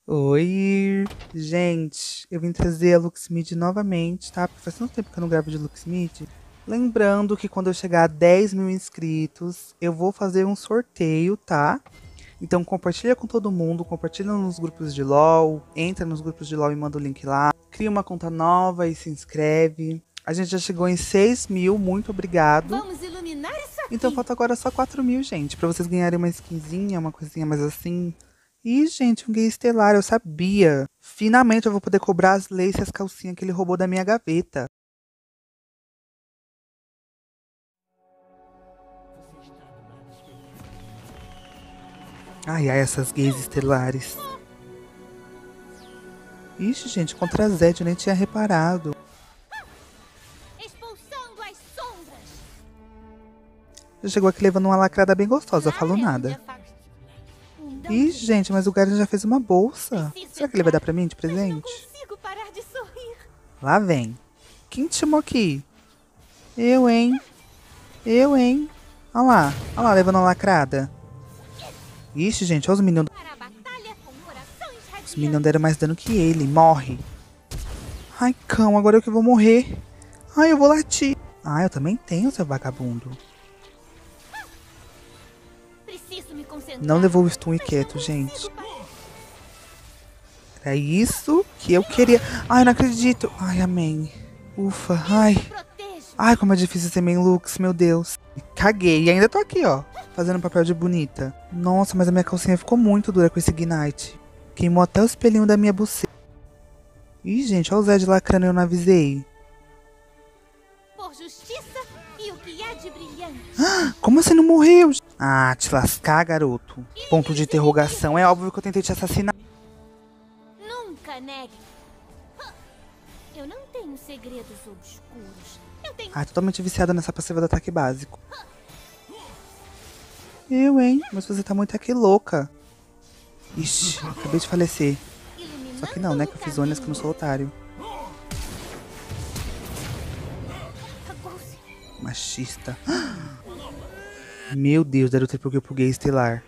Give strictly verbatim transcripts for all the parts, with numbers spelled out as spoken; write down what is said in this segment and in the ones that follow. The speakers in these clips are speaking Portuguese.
Oi, gente, eu vim trazer a Luxmid novamente, tá? Porque faz tanto tempo que eu não gravo de Luxmid. Lembrando que quando eu chegar a dez mil inscritos, eu vou fazer um sorteio, tá? Então compartilha com todo mundo, compartilha nos grupos de LoL, entra nos grupos de LoL e manda o link lá. Cria uma conta nova e se inscreve. A gente já chegou em seis mil, muito obrigado. Vamos iluminar isso aqui. Então falta agora só quatro mil, gente, pra vocês ganharem uma skinzinha, uma coisinha mais assim. Ih, gente, um gay estelar, eu sabia. Finalmente eu vou poder cobrar as leis e as calcinhas que ele roubou da minha gaveta. Ai, ai, essas gays estelares. Ixi, gente, contra a Zed, eu nem tinha reparado. Expulsando as sombras. Já chegou aqui levando uma lacrada bem gostosa, eu falo nada. Ih, gente, mas o Garen já fez uma bolsa. Será que ele vai dar pra mim de presente? Não consigo parar de sorrir. Lá vem. Quem te chamou aqui? Eu, hein? Eu, hein? Olha lá, olha lá, levando uma lacrada. Ixi, gente, olha os meninos. Para a batalha com corações radiantes. Os meninos deram mais dano que ele. Morre. Ai, cão, agora eu que vou morrer. Ai, eu vou latir. Ah, eu também tenho, seu vagabundo. Preciso me concentrar. Não levou o stun e quieto, gente. Era isso que eu queria. Ai, não acredito. Ai, amém. Ufa, ai. Protejo. Ai, como é difícil ser main Lux, meu Deus. Caguei. E ainda tô aqui, ó. Fazendo papel de bonita. Nossa, mas a minha calcinha ficou muito dura com esse Ignite. Queimou até o espelhinho da minha buceta. Ih, gente, olha o Zed lacrando, eu não avisei. Por justiça e o que há de brilhante. Como você não morreu? Ah, te lascar, garoto. Ponto de interrogação. É óbvio que eu tentei te assassinar. Nunca negue. Eu não tenho segredos obscuros. Eu tenho... Ah, totalmente viciada nessa passiva do ataque básico. Eu, hein? Mas você tá muito aqui louca. Ixi, acabei de falecer. Só que não, né? Que eu fiz zonas que eu não sou otário. Machista. Meu Deus, deram triple kill pro gay estelar.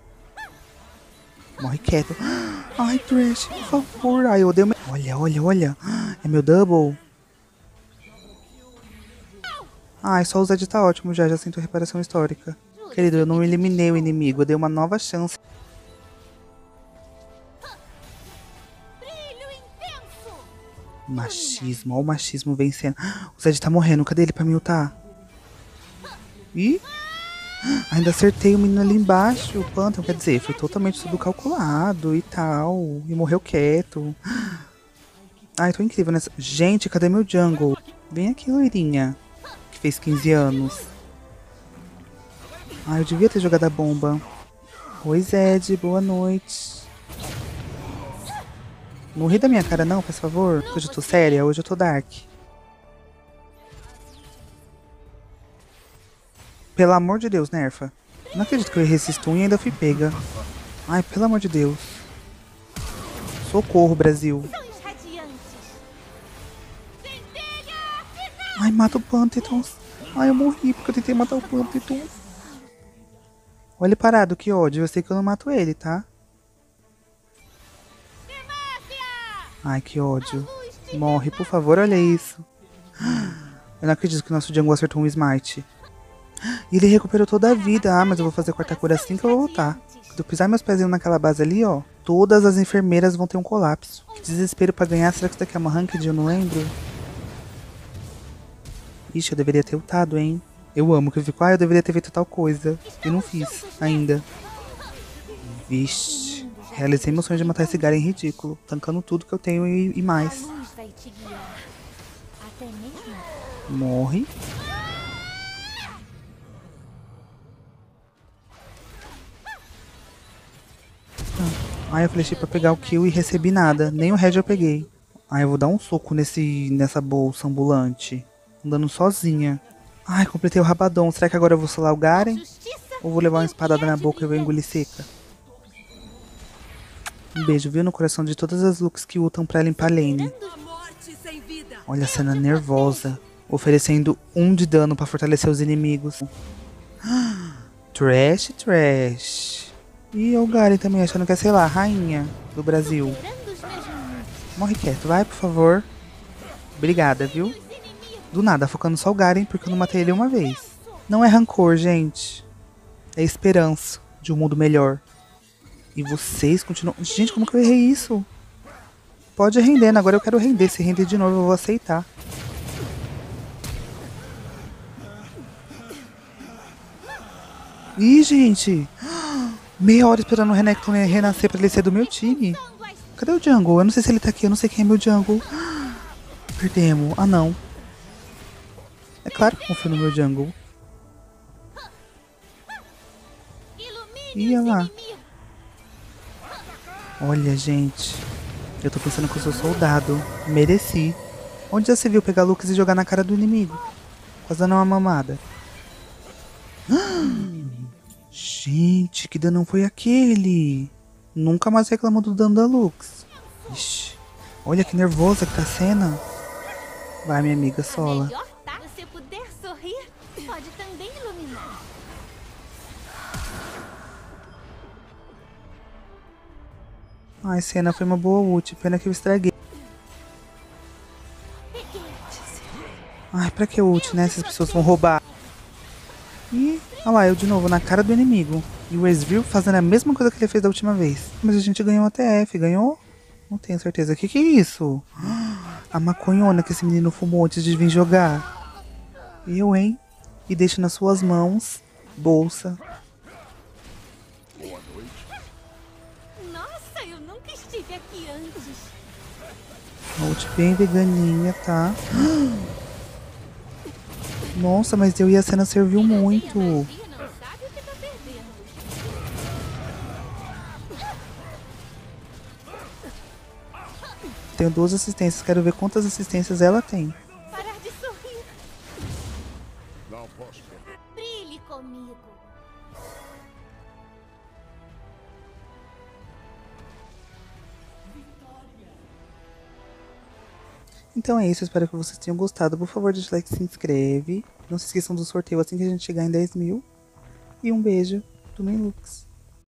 Morre quieto. Ai, Trash, por favor. Ai, eu odeio meu... Olha, olha, olha. É meu double. Ai, só o Zed tá ótimo já. Já sinto reparação histórica. Querido, eu não eliminei o inimigo. Eu dei uma nova chance. Brilho intenso. Machismo, olha o machismo vencendo. O Zed tá morrendo, cadê ele pra me ultar? Ih, ainda acertei o menino ali embaixo, o Phantom, quer dizer, foi totalmente tudo calculado e tal. E morreu quieto. Ai, tô incrível nessa... Gente, cadê meu jungle? Vem aqui, loirinha, que fez quinze anos. Ai, eu devia ter jogado a bomba. Oi, Zed, boa noite. Não ri da minha cara não, por favor. Hoje eu tô séria, hoje eu tô dark. Pelo amor de Deus, nerfa. Não acredito que eu errei esse stun e ainda fui pega. Ai, pelo amor de Deus. Socorro, Brasil. Sons radiantes. Ai, mata o Pantheon. Ai, eu morri porque eu tentei matar o Pantheon. Olha ele parado, que ódio. Eu sei que eu não mato ele, tá? Ai, que ódio. Morre, por favor, olha isso. Eu não acredito que o nosso jungle acertou um smite. E ele recuperou toda a vida. Ah, mas eu vou fazer quarta cura assim que eu vou voltar. Quando eu pisar meus pezinhos naquela base ali, ó, todas as enfermeiras vão ter um colapso. Que desespero pra ganhar. Será que isso daqui é uma ranked? Eu não lembro. Ixi, eu deveria ter ultado, hein? Eu amo que eu fico, ah, eu deveria ter feito tal coisa. E não fiz, ainda. Vixe. Realizei meu sonho de matar esse Garen ridículo. Tancando tudo que eu tenho e, e mais. A luz vai te guiar. Até mesmo. Morre. Ai, eu flechei pra pegar o kill e recebi nada. Nem o red eu peguei. Ai, eu vou dar um soco nesse, nessa bolsa ambulante. Andando sozinha. Ai, completei o rabadão. Será que agora eu vou solar o Garen? Ou vou levar uma espadada na boca e vou engolir seca? Um beijo, viu? No coração de todas as looks que ultam pra limpar lane. Olha a cena nervosa. Oferecendo um de dano pra fortalecer os inimigos. Trash, trash. E o Garen também, achando que é, sei lá, rainha do Brasil. Superando os meus limites. Morre quieto, vai, por favor. Obrigada, viu? Os inimigos. Do nada, focando só o Garen, porque eu não matei ele uma vez. Não é rancor, gente. É esperança de um mundo melhor. E vocês continuam... Gente, como que eu errei isso? Pode render, né? Agora eu quero render. Se render de novo, eu vou aceitar. Ih, gente. Meia hora esperando o Renekton renascer pra ele ser do meu time. Cadê o jungle? Eu não sei se ele tá aqui. Eu não sei quem é meu jungle. Perdemos. Ah, não. É claro que eu confio no meu jungle. Ilumine Ih, os olha lá. inimigos. Olha, gente. Eu tô pensando que eu sou soldado. Mereci. Onde já se viu pegar Lux e jogar na cara do inimigo? Quase dando uma mamada. Gente, que dano foi aquele? Nunca mais reclamou do dano da Lux. Ixi, olha que nervosa que tá a cena. Vai, minha amiga, sola. Melhor tá? Você puder sorrir, pode também iluminar. Ai, cena foi uma boa ult. Pena que eu estraguei. Ai, pra que ult, né? Se as pessoas vão roubar. E, olha lá, eu de novo na cara do inimigo. E o Ezreal fazendo a mesma coisa que ele fez da última vez. Mas a gente ganhou a T F, ganhou? Não tenho certeza. O que que é isso? A maconhona que esse menino fumou antes de vir jogar. Eu, hein? E deixo nas suas mãos, bolsa. Nossa, eu nunca estive aqui antes. Uma ult bem veganinha, tá? Nossa, mas eu e a cena serviu muito. Magia não sabe o que tá perdendo. Tenho duas assistências, quero ver quantas assistências ela tem. Parar de sorrir. Não posso perder. Brilhe comigo. Então é isso, eu espero que vocês tenham gostado. Por favor, deixa o like e se inscreve. Não se esqueçam do sorteio assim que a gente chegar em dez mil. E um beijo do Minlux.